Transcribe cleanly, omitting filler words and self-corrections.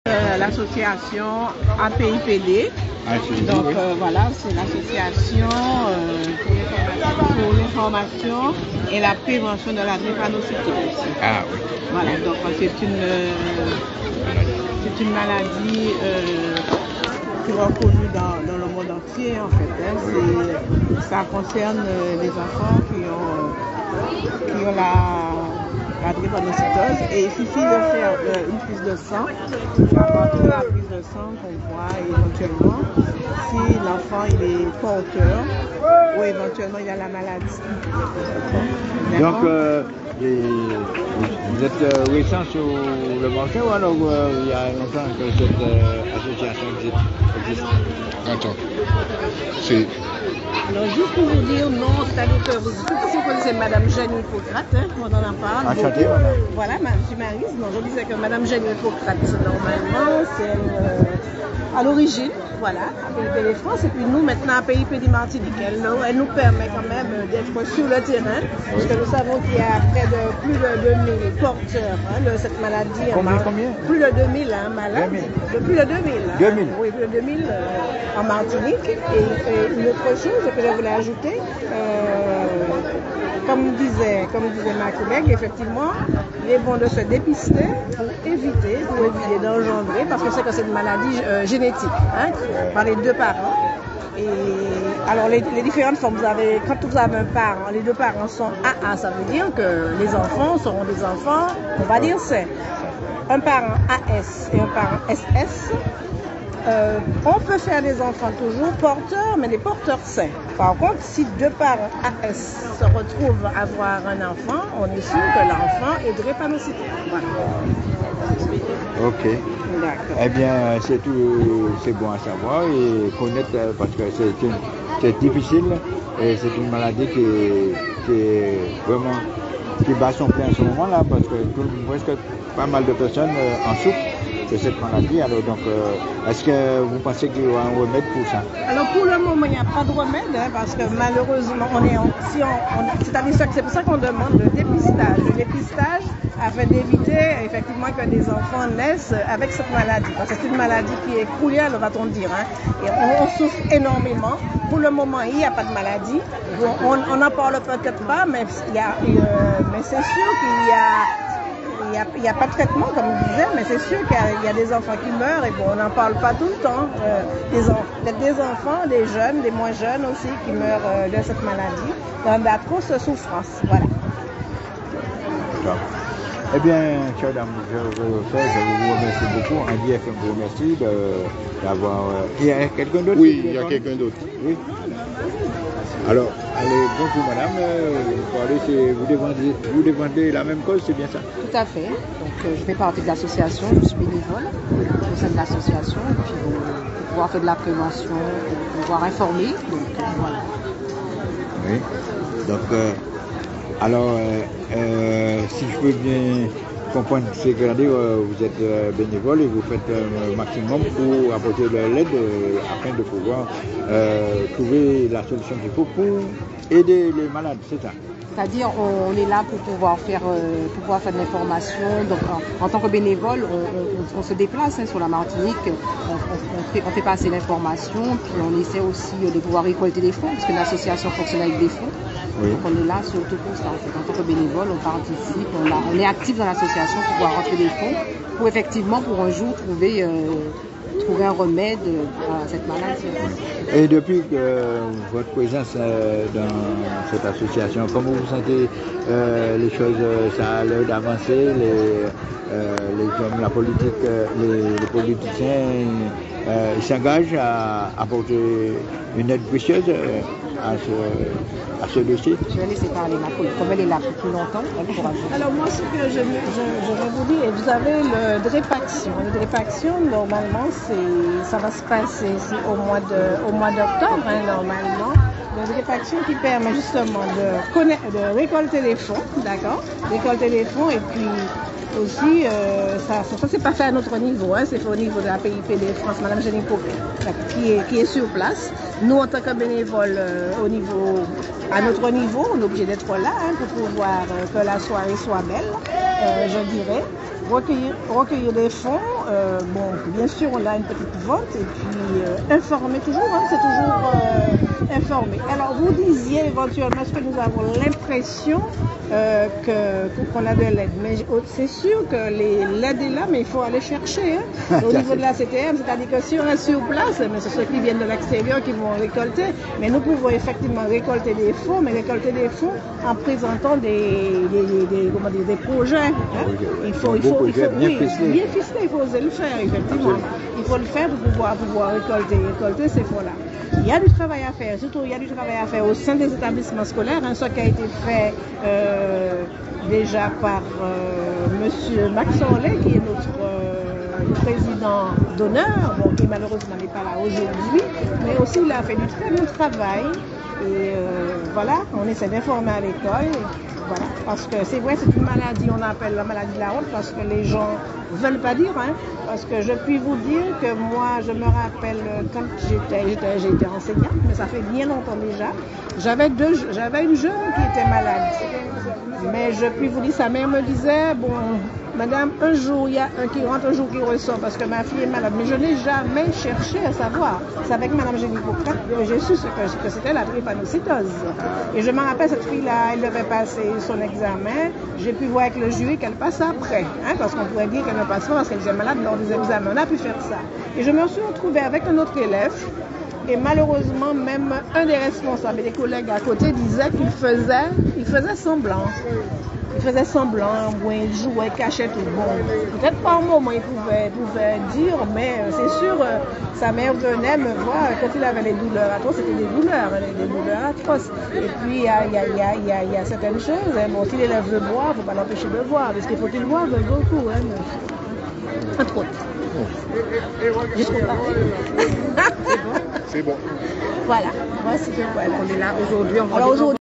L'association APIPD. Donc voilà, c'est l'association pour l'information et la prévention de la drépanocytose. Ah oui. Voilà, donc c'est une maladie qui est reconnue dans le monde entier en fait. Hein. Ça concerne les enfants qui ont la drépanocytose et il suffit de faire une prise de sang. À partir de la prise de sang qu'on voit éventuellement si l'enfant il est porteur ou éventuellement il a la maladie. Donc vous êtes récent sur le marché ou alors il y a longtemps que cette association existe? Attends. Alors juste pour vous dire, non, c'est-à-dire que vous connaissez Madame Jeanne Hippocrate, hein, on en parle. Enchanté, madame. Voilà, je suis Maryse. Donc je disais que Madame Jeanne Hippocrate, normalement, c'est à l'origine, voilà, à PIPD France. Et puis nous, maintenant, à PIPD Martinique, elle nous permet quand même d'être sur le terrain, parce que nous savons qu'il y a près de plus de 2000 porteurs de cette maladie. Combien Plus de 2000 malades. 2000. Plus de 2000. 2000. Oui, plus de 2000 en Martinique. Et une autre chose que je voulais ajouter, comme disait ma collègue, effectivement, il est bon de se dépister pour éviter d'engendrer, parce que c'est que c'est une maladie génétique, hein, par les deux parents. Et alors les différentes formes, quand vous avez un parent, les deux parents sont AA, ça veut dire que les enfants seront des enfants, on va dire c'est un parent AS et un parent SS. On peut faire des enfants toujours porteurs, mais des porteurs sains. Par contre, si deux parents AS se retrouvent à avoir un enfant, on est sûr que l'enfant est drépanocyté. Voilà. Ok. D'accord. Eh bien, c'est bon à savoir et connaître parce que c'est difficile et c'est une maladie qui est vraiment qui bat son plein en ce moment-là parce que presque pas mal de personnes en souffrent de cette maladie. Alors donc, est-ce que vous pensez qu'il y aura un remède pour ça? Alors pour le moment, il n'y a pas de remède parce que malheureusement, c'est pour ça qu'on demande le dépistage. Le dépistage afin d'éviter effectivement que des enfants naissent avec cette maladie. Parce que c'est une maladie qui est cruelle, va-t-on dire. Hein, et on souffre énormément. Pour le moment, il n'y a pas de maladie. On n'en parle peut-être pas, mais c'est sûr qu'il n'y a pas de traitement, comme je disais, mais c'est sûr qu'il y a des enfants qui meurent et bon, on n'en parle pas tout le temps. Des enfants, des jeunes, des moins jeunes aussi qui meurent de cette maladie, dans d'atroces souffrances. Voilà. Eh bien, chère dame, je vous remercie beaucoup. Andy FM vous remercie d'avoir... Il y a quelqu'un d'autre? Oui, il y a quelqu'un d'autre. Oui. Alors, allez, bonjour madame, vous défendez la même cause, c'est bien ça? Tout à fait. Donc, je fais partie de l'association, je suis bénévole au sein de l'association, et puis pour pouvoir faire de la prévention, pour pouvoir informer. Donc, voilà. Oui. Donc, alors, si je peux bien comprendre, c'est que vous êtes bénévole et vous faites un maximum pour apporter de l'aide afin de pouvoir trouver la solution qu'il faut pour aider les malades, c'est ça? C'est-à-dire, on est là pour pouvoir faire de l'information. Donc, en tant que bénévole, on se déplace sur la Martinique, on fait passer l'information, puis on essaie aussi de pouvoir récolter des fonds, parce que l'association fonctionne avec des fonds. Oui. Donc, on est là surtout pour ça. En fait. En tant que bénévole, on participe, on est actif dans l'association pour pouvoir rentrer des fonds, pour effectivement, pour un jour, trouver un remède à cette maladie. Et depuis votre présence dans cette association, comment vous sentez les choses, ça a l'air d'avancer, les hommes, la politique, les politiciens s'engagent à apporter une aide précieuse à ce dossier? Je vais laisser parler ma collègue. Comme elle est là depuis plus longtemps, elle pourra jouer. Alors moi, ce que je vais vous dire, vous avez le Drépaction. Le Drépaction, normalement, ça va se passer au mois d'octobre, hein, normalement. Le Drépaction qui permet justement de récolter les fonds, d'accord? Récolter les fonds et puis aussi, ça c'est pas fait à notre niveau, hein, c'est fait au niveau de la PIPD France, Madame Jeanne Hippocrate, qui est sur place. Nous, en tant que bénévoles, à notre niveau, on est obligé d'être là hein, pour pouvoir que la soirée soit belle, je dirais. recueillir des fonds. Bon, bien sûr, on a une petite vente et puis informer toujours, hein, c'est toujours informer. Alors, vous disiez éventuellement, est-ce que nous avons l'impression qu'on a de l'aide? Mais c'est sûr que l'aide est là, mais il faut aller chercher. Hein. Au niveau de la CTM, c'est-à-dire que si on est sur place, mais c'est ceux qui viennent de l'extérieur qui vont récolter. Mais nous pouvons effectivement récolter des fonds, mais récolter des fonds en présentant des projets. Hein. Il faut bien ficeler, il faut oser le faire, effectivement. Il faut le faire pour pouvoir récolter ces fonds-là. Il y a du travail à faire, surtout il y a du travail à faire au sein des établissements scolaires, hein, ce qui a été fait déjà par Monsieur Max Orlet, qui est notre président d'honneur, bon, qui malheureusement n'est pas là aujourd'hui, mais aussi il a fait du très bon travail. Et voilà, on essaie d'informer à l'école. Voilà, parce que c'est vrai, c'est une maladie, on appelle la maladie de la honte, parce que les gens ne veulent pas dire, hein, parce que je puis vous dire que moi, je me rappelle quand j'étais enseignante, mais ça fait bien longtemps déjà, j'avais une jeune qui était malade, mais je puis vous dire, sa mère me disait, bon, madame, un jour, il y a un qui rentre, un jour qui ressort, parce que ma fille est malade, mais je n'ai jamais cherché à savoir. C'est avec madame Génie-Pocrate que j'ai su que c'était la drépanocytose. Et je me rappelle, cette fille-là, elle devait passer son examen, j'ai pu voir avec le jury qu'elle passe après, hein, parce qu'on pourrait dire qu'elle ne passe pas parce qu'elle était malade lors des examens. On a pu faire ça. Et je me suis retrouvée avec un autre élève, et malheureusement, même un des responsables et des collègues à côté disait qu'il faisait semblant. Il faisait semblant, bon, il jouait, cachait tout. Bon, peut-être pas un moment il pouvait dire, mais c'est sûr, sa mère venait me voir quand il avait les douleurs atroces, c'était des douleurs atroces. Et puis il y a certaines choses, hein, bon, si l'élève veut boire, il ne faut pas l'empêcher de boire, parce qu'il faut qu'il boive beaucoup, hein, entre autres. Juste pour parler. C'est bon. Voilà, voici. On est là aujourd'hui,